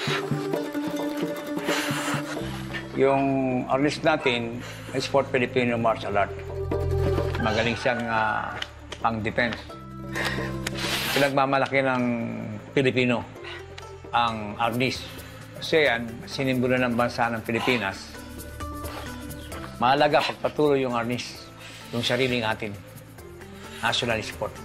Yung Arnis natin is for Filipino martial art. Magaling siyang pang-defense. Pinagmamalaki ng Pilipino ang Arnis. Kasi yan, sinimbolo ng bansa ng Pilipinas. Mahalaga pagpatuloy yung Arnis, yung sarili natin. National sport.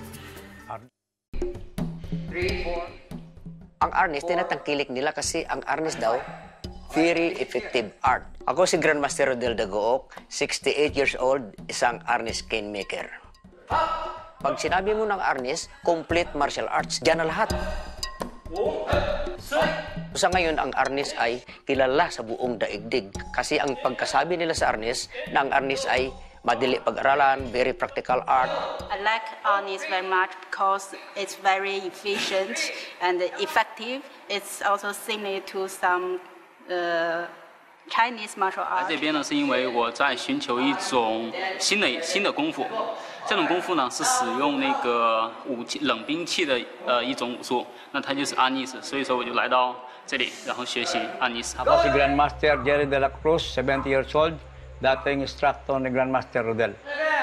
3, 4. Ang Arnis, tinatangkilik nila kasi ang Arnis daw, very effective art. Ako si Grandmaster Rodel Dagooc, 68 years old, isang Arnis cane maker. Pag sinabi mo ng Arnis, complete martial arts, dyan na lahat. Sa ngayon, ang Arnis ay kilala sa buong daigdig. Kasi ang pagkasabi nila sa Arnis, na ang Arnis ay madili pag-aralan, very practical art. I like Arnis very much because it's very efficient and effective. It's also similar to some Chinese martial art. 这边呢，是因为我在寻求一种新的功夫，这种功夫呢是使用那个冷兵器的一种武术，那它就是 Arnis， 所以说我就来到这里，然后学习 Arnis。 Ako si Grandmaster Dagooc, 70 years old, dating instructor ni Grandmaster Rodel.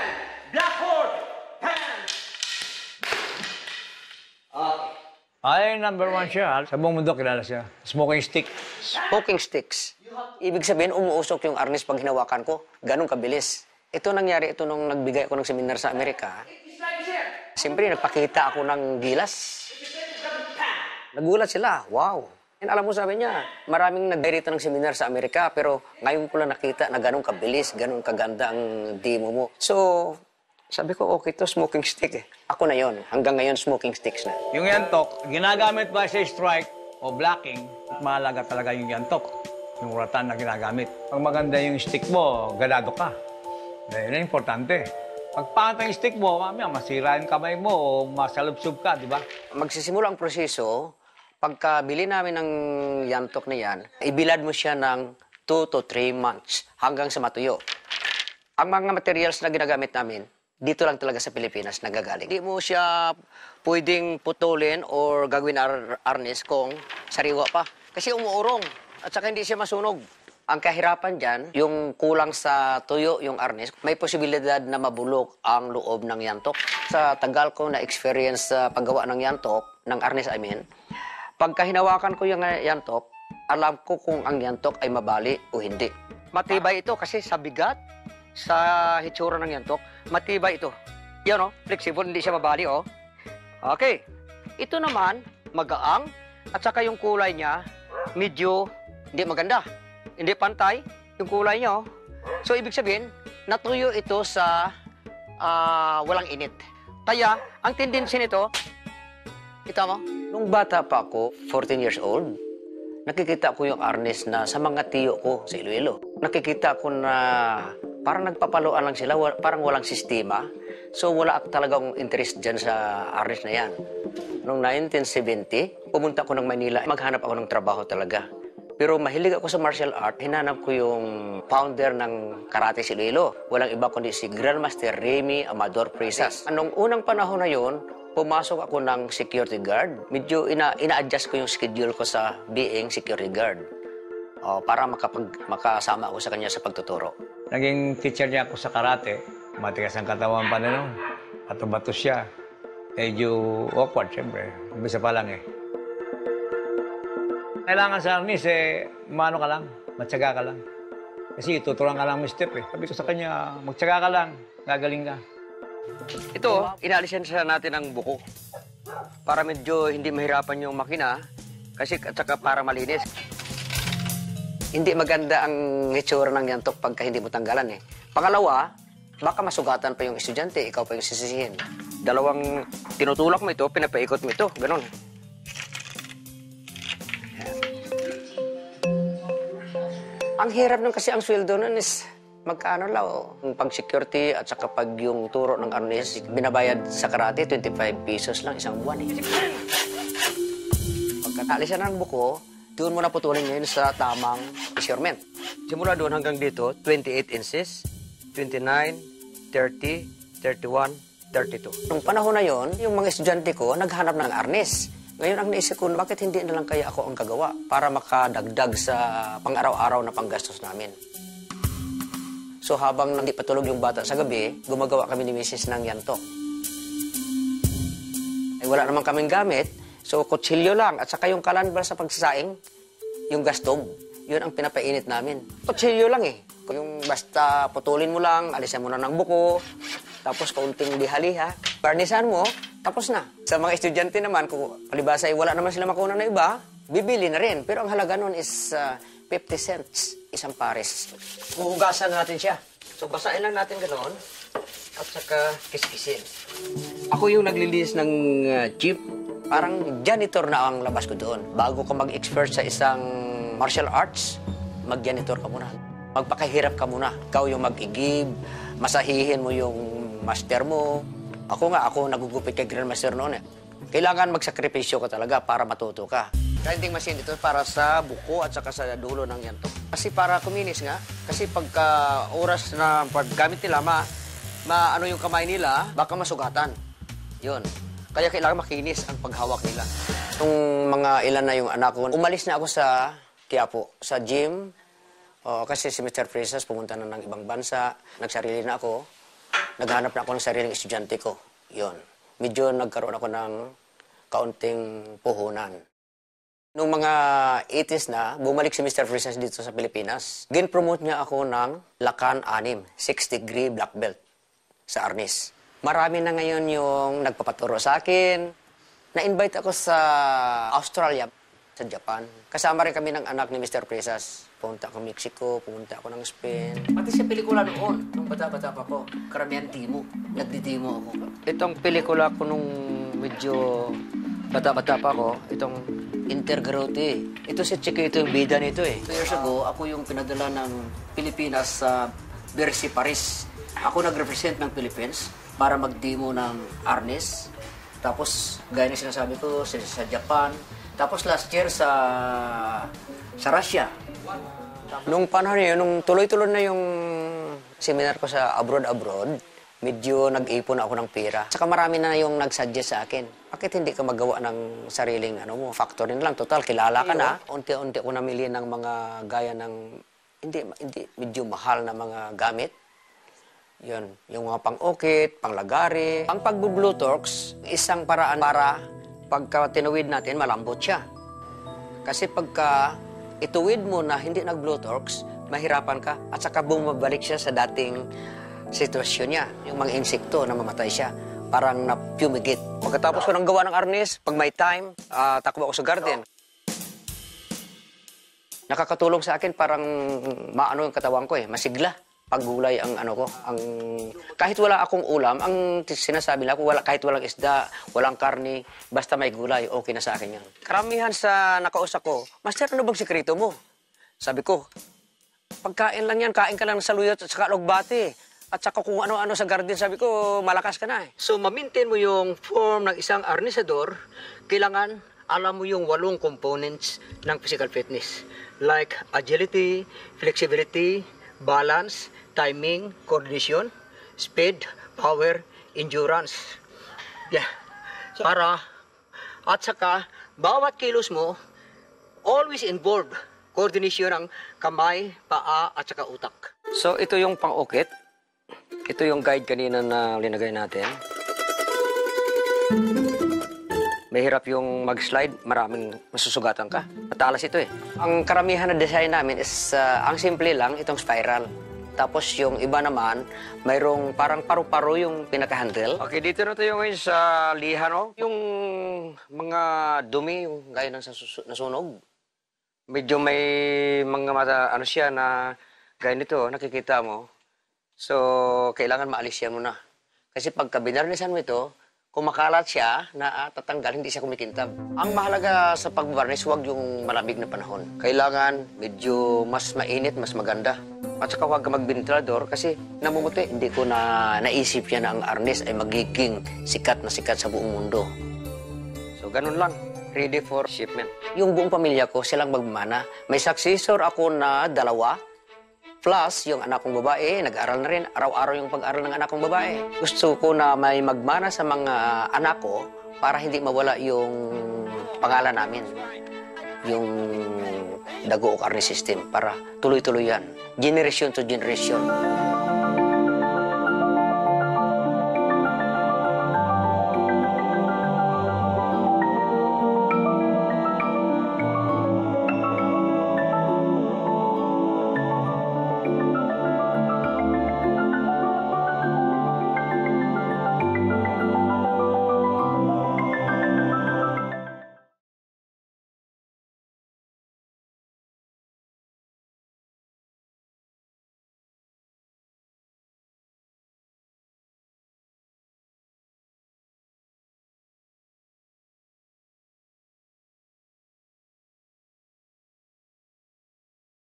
Ay, number 1 siya. Sa buong mundo kilala siya. Smoking stick. Smoking sticks. Ibig sabihin, umuusok yung Arnis pag hinawakan ko. Ganun kabilis. Ito nangyari, ito nung nagbigay ako ng seminar sa Amerika. Siyempre, nagpakita ako ng gilas. Nagulat sila. Wow. And alam mo, sabi niya, maraming nag-rito ng seminar sa Amerika, pero ngayon ko lang nakita na ganun kabilis, ganun kaganda ang demo mo. So, sabi ko, okay to, smoking stick eh. Ako na yon. Hanggang ngayon, smoking sticks na. Yung yantok, ginagamit ba sa strike o blocking, mahalaga talaga yung yantok. Yung uratan na ginagamit. Pag maganda yung stick mo, ganado ka. Dahil yun ang importante. Pag pangit ang stick mo, mamaya masira yung kamay mo o masalubsub ka, di ba? Magsisimula ang proseso, pagkabili namin ng yantok na yan, ibilad mo siya ng 2 to 3 months hanggang sa matuyo. Ang mga materials na ginagamit namin, dito lang talaga sa Pilipinas nagagaling. Hindi mo siya pwedeng putulin or gagawin arnis kung sariwa pa. Kasi umuurong at saka hindi siya masunog. Ang kahirapan dyan, yung kulang sa tuyo yung arnis, may posibilidad na mabulok ang loob ng yantok. Sa tagal ko na experience sa paggawa ng yantok, ng arnis I mean, pagka hinawakan ko yung yantok, alam ko kung ang yantok ay mabali o hindi. Matibay ito kasi sa bigat, sa hitsura ng yantok, matibay ito. Yan o, flexible, hindi siya mabali o. Okay. Ito naman, magaang, at saka yung kulay niya, medyo hindi maganda. Hindi pantay, yung kulay niya o. So, ibig sabihin, natuyo ito sa walang init. Kaya, ang tendency nito, kita mo, nung bata pa ako, 14 years old, nakikita ko yung Arnis na sa mga tiyo ko sa Iloilo. Nakikita ko na parang nagpapaluan lang sila, parang walang sistema. So wala talagang interest dyan sa Arnis na yan. Noong 1970, pumunta ako ng Manila, maghanap ako ng trabaho talaga. Pero mahilig ako sa martial art, hinanap ko yung founder ng karate sa Iloilo. Walang iba kundi si Grandmaster Remy Amador Presas. Anong unang panahon na yon, pumasok ako ng security guard. Medyo ina-adjust ko yung schedule ko sa being security guard. Para makasama ako sa kanya sa pagtuturo. Naging teacher niya ako sa karate. Matigas ang katawan pa na nun. Bato-bato siya. Medyo awkward, siyempre. Umpisa pa lang eh. Kailangan sa Arnis maano ka lang, matyaga ka lang. Kasi tuturuan ka lang may step eh. Sabi ko sa kanya, magtyaga ka lang, gagaling ka. Ito, inaalisan natin ang buko. Para medyo hindi mahirapan yung makina. Kasi at saka para malinis. Hindi maganda ang hitsura ng yantok pagka hindi mo tanggalan eh. Pangalawa, baka masugatan pa yung estudyante, ikaw pa yung sisisihin. Dalawang tinutulak mo ito, pinapaikot mo ito, ganun. Ang hirap nun kasi ang sweldo nun is magkano lang. Yung pag-security at saka pag yung turo ng Arnis, binabayad sa karate, 25 pesos lang isang buwan eh. Pagkatalisan ng buko, doon mo na putulin ngayon sa tamang measurement. Simula doon hanggang dito, 28 inches, 29, 30, 31, 32. Nung panahon na yon, yung mga estudyante ko naghanap ng Arnis. Ngayon ang naisip ko, bakit hindi na lang kaya ako ang gagawa para makadagdag sa pang-araw-araw na panggastos namin. So habang hindi patulog yung bata sa gabi, gumagawa kami ni Mrs. ng yantok. Wala naman kaming gamit, so kutsilyo lang at saka yung kalanbal sa pagsasaing, yung gas stove, yun ang pinapainit namin. Kutsilyo lang eh. Yung basta putulin mo lang, alisan mo na ng buko, tapos kaunting liha-liha, barnisan mo, tapos na. Sa mga estudyante naman, kung palibasa ay wala naman sila makuha na iba, bibili na rin. Pero ang halaga nun is 50 cents, isang pares. Huhugasan natin siya. So basahin lang natin ganoon at saka kiskisin. Ako yung naglilinis ng jeep. Parang janitor na ang labas ko doon. Bago ka mag-expert sa isang martial arts, mag-janitor ka muna. Magpakahirap ka muna. Ikaw yung mag-igib, masahihin mo yung master mo. Ako nagugupit kay Grandmaster noon eh. Kailangan magsakripisyo ka talaga para matuto ka. Grinding machine ito para sa buko at saka sa dulo ng yantok. Kasi para kuminis nga, kasi pagka oras na paggamit nila, ano yung kamay nila, baka masugatan. Yun. Kaya kailangan makinis ang paghawak nila. Nung mga ilan na yung anak ko, umalis na ako sa Quiapo, sa gym. Kasi si Mr. Fresas pumunta na ng ibang bansa. Nagsarili na ako. Naghanap na ako ng sariling estudyante ko. Yun. Medyo nagkaroon ako ng kaunting puhunan. Noong mga 80s na, bumalik si Mr. Fresas dito sa Pilipinas. Gin-promote niya ako ng Lakan 6, 6th-degree black belt sa Arnis. Marami na ngayon yung nagpapaturo sa akin. Na-invite ako sa Australia, sa Japan. Kasama rin kami ng anak ni Mr. Fresas. Pumunta ako Mexico, pumunta ako ng Spain. Pati sa pelikula noon, nung bata-bata pa ko, karamihan timo. Nagdi-timo ako. Itong pelikula ko nung medyo bata-bata pa ko, itong Intergarote. Ito si Chiquito yung bida nito eh. 2 years ago, ako yung pinadala ng Pilipinas sa Bercy, Paris. Ako nag-represent ng Philippines para mag-demo ng Arnis. Tapos, gaya na sinasabi ko, sa Japan. Tapos last year sa Russia. Nung panahon yun, nung tuloy-tuloy na yung seminar ko sa abroad, medyo nag-ipon ako ng pera. Saka marami na yung nag-suggest sa akin. Bakit hindi ka magawa ng sariling factory na lang? Total, kilala ka na. Unti-unti ako namili ng mga gaya ng hindi medyo mahal na mga gamit. Yun, yung mga pang-ukit, pang-lagari. Ang pag-blue torques, isang paraan para pagka tinuwid natin, malambot siya. Kasi pagka ituwid mo na hindi nag-blue torques, mahirapan ka at saka bumabalik siya sa dating sitwasyon niya. Yung mga insekto na mamatay siya, parang na-fumigate. Pagkatapos ko nang gawa ng Arnis, pag may time, takbo ako sa garden. Nakakatulong sa akin parang maano yung katawan ko eh, masigla. Paggulay ang kahit wala akong ulam, ang sinasabi lang ako, kahit walang isda, walang karni, basta may gulay, okay na sa akin yan. Karamihan sa nakausap ko, Master, ano bang sikreto mo? Sabi ko, pagkain lang yan, kain ka lang sa saluyot at saka logbate. At saka kung ano-ano sa garden, sabi ko, malakas ka na eh. So, ma-maintain mo yung form ng isang arnisador, kailangan alam mo yung 8 components ng physical fitness. Like agility, flexibility, balance, timing, coordination, speed, power, endurance. Yeah. At saka, bawat kilos mo, always involved coordination ng kamay, paa, at saka utak. So, ito yung pang-ukit. Ito yung guide kanina na linagay natin. Mahirap yung mag-slide, maraming masusugatan ka. Matalas ito eh. Ang karamihan na design namin is, ang simple lang, itong spiral. Tapos yung iba naman, mayroong parang paru-paro yung pinaka-handle. Okay, dito na tayo ngayon sa liha, no? Yung mga dumi, yung gaya ng nasunog. Medyo may mga siya na gaya nito, nakikita mo. So, kailangan maalis yan muna. Kasi pagka binarnisan mo ito, kung makalat siya na tatanggal, hindi siya kumikintab. Ang mahalaga sa pagbarnis, huwag yung malamig na panahon. Kailangan medyo mas mainit, mas maganda. At saka huwag ka mag-ventilador kasi namumuti. Hindi ko naisip yan na ang Arnis ay magiging sikat na sikat sa buong mundo. So, ganun lang. Ready for shipment. Yung buong pamilya ko, silang magmana. May successor ako na 2. Plus, yung anak kong babae, nag-aaral na rin. Araw-araw yung pag-aaral ng anak kong babae. Gusto ko na may magmana sa mga anak ko para hindi mawala yung pangalan namin, yung Dagooc Arnis system, para tuloy-tuloy yan, generation to generation.